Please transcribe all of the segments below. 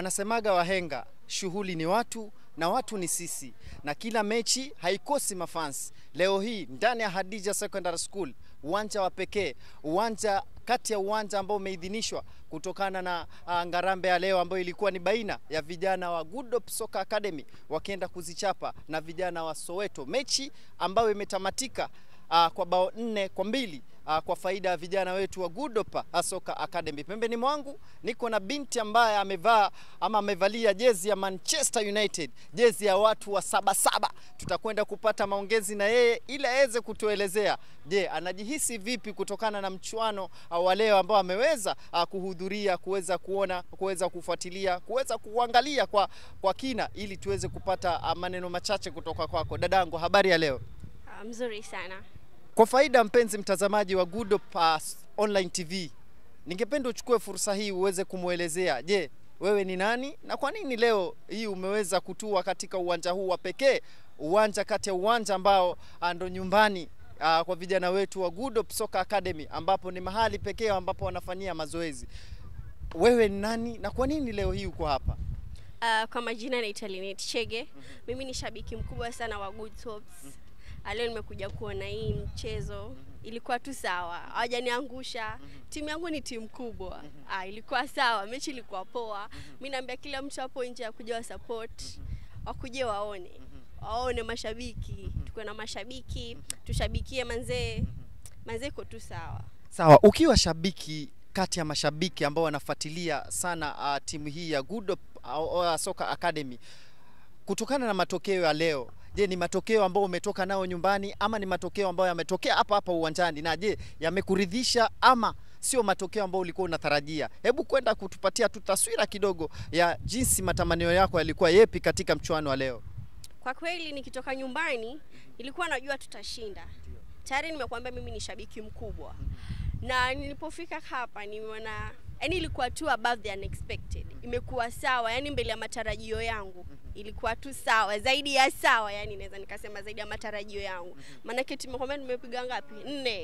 Wanasemaga wahenga, shughuli ni watu na watu ni sisi. Na kila mechi haikosi mafans. Leo hii ndani ya Hadija Secondary School, uwanja wa pekee, uwanja kati ya uwanja ambao umeidhinishwa kutokana na ngarambe ya leo ambayo ilikuwa ni baina ya vijana wa Goodhope Soccer Academy wakienda kuzichapa na vijana wa Soweto. Mechi ambayo imetamatika kwa bao 4-2 kwa faida ya vijana wetu wa Goodhope Soccer Academy. Pembeni mwangu niko na binti ambaye amevalia jezi ya Manchester United, jezi ya watu wa 77. Tutakwenda kupata maongezi na yeye ili aweze kutuelezea, je, anajihisi vipi kutokana na mchuano wa leo ambao ameweza kuhudhuria, kuweza kuona, kuweza kufuatilia, kuweza kuangalia kwa kina ili tuweze kupata maneno machache kutoka kwako. Dadangu, habari ya leo? Mzuri sana. Kwa faida mpenzi mtazamaji wa Goodhope Online TV, ningependa uchukue fursa hii uweze kumuelezea, je, wewe ni nani na kwa nini leo hii umeweza kutua katika uwanja huu wa pekee, uwanja kati ya uwanja ambao ndo nyumbani kwa vijana wetu wa Goodhope Soccer Academy, ambapo ni mahali pekee ambapo wanafanyia mazoezi. Wewe ni nani na kwa nini leo hii uko hapa? Kwa majina naitwa Linet. Mimi ni shabiki mkubwa sana wa Goodhope. Leo nimekuja kuona hii mchezo. Ilikuwa tu sawa, hawajaniangusha. Timu yangu ni timu kubwa. Ilikuwa sawa, mechi ilikuwa poa. Mimi naambia kila mtu hapo nje akuje wa support, wakuje waone mashabiki. Tuko na mashabiki, tushabikie manzee iko tu sawa. Sawa, ukiwa shabiki kati ya mashabiki ambao wanafuatilia sana timu hii ya Goodhope Soccer Academy, kutokana na matokeo ya leo, je, ni matokeo ambayo umetoka nao nyumbani ama ni matokeo ambayo yametokea hapa uwanjani? Na je, yamekuridhisha ama sio matokeo ambayo ulikuwa unatarajia? Hebu kwenda kutupatia tu taswira kidogo ya jinsi matamanio yako yalikuwa yepi katika mchuano wa leo. Kwa kweli nikitoka nyumbani nilikuwa najua tutashinda. Tayari nimekuambia mimi ni shabiki mkubwa. Na nilipofika hapa nimeona ilikuwa tu above the unexpected. Imekuwa sawa, mbele ya matarajio yangu. Ilikuwa tu sawa, zaidi ya sawa, naweza nikasema zaidi ya matarajio yangu. Maana tumekwambia nimepiga ngapi?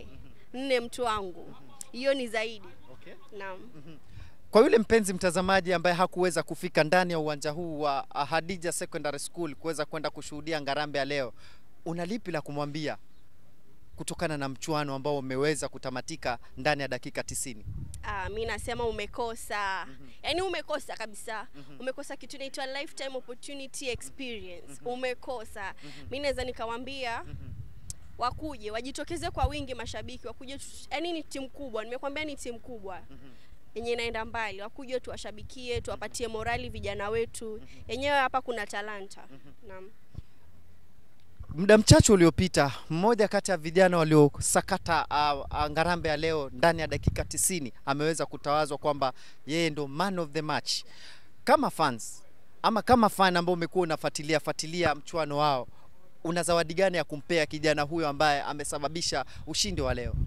4 mtu wangu. Hiyo ni zaidi. Okay. Naam. Kwa yule mpenzi mtazamaji ambaye hakuweza kufika ndani ya uwanja huu wa Hadija Secondary School kuweza kwenda kushuhudia ngarambe ya leo, una lipi la kumwambia kutokana na mchuano ambao umeweza kutamatika ndani ya dakika 90? Mimi nasema umekosa. Umekosa kabisa. Umekosa kitu inaitwa lifetime opportunity experience. Umekosa. Mimi naweza nikawaambia wakuje, wajitokeze kwa wingi mashabiki, wakuje ni timu kubwa. Nimekwambia ni timu kubwa. Yenye inaenda mbali. Wakuje tuwashabikie, tuwapatie morali vijana wetu. Yenyewe hapa kuna talanta. Naam. Muda mchache uliopita, mmoja kati ya vijana waliosakata ngarambe ya leo ndani ya dakika 90 ameweza kutawazwa kwamba yeye ndo man of the match. Kama fans ama kama fan ambao umekuwa unafuatilia mchuano wao, una zawadi gani ya kumpea kijana huyo ambaye amesababisha ushindi wa leo?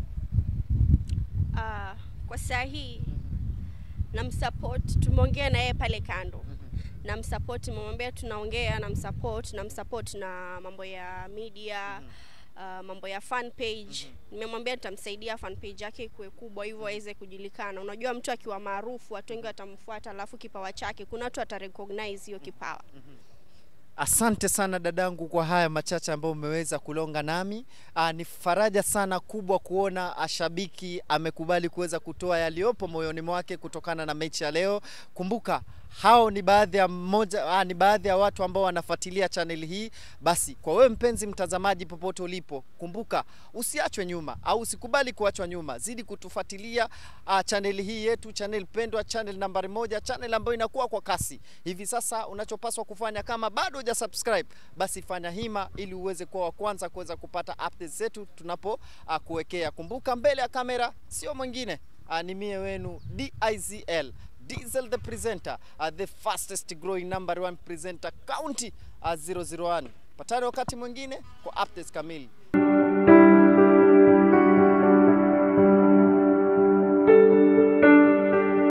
Kwa sahihi namsupport, tumeongea na yeye pale kando. Namsupport, nimemwambia tunaongea, namsupport na mambo ya media, mambo ya fan page. Nimemwambia tutamsaidia fan page yake ikuwe kubwa hivyo aweze kujulikana. Unajua mtu akiwa maarufu watu wengi watamfuata, alafu kipawa chake kuna watu watarecognize hiyo kipawa. Asante sana dadangu kwa haya machache ambayo umeweza kulonga nami. Ni faraja sana kubwa kuona shabiki amekubali kuweza kutoa yaliopo moyoni mwake kutokana na mechi ya leo. Kumbuka hao ni baadhi ya watu ambao wanafuatilia channel hii. Basi kwa wewe mpenzi mtazamaji popote ulipo, kumbuka usiachwe nyuma au usikubali kuachwa nyuma. Zidi kutufuatilia channel hii yetu, channel pendwa, channel nambari 1, channel ambayo inakuwa kwa kasi. Hivi sasa unachopaswa kufanya, kama bado hujasubscribe, basi fanya hima ili uweze kuwa wa kwanza kuweza kupata updates zetu tunapo kuwekea. Kumbuka mbele ya kamera sio mwingine, ni mie wenu DIZL, Diesel the presenter, the fastest growing number 1 presenter county 001. Patana wakati mwingine kwa updates kamili.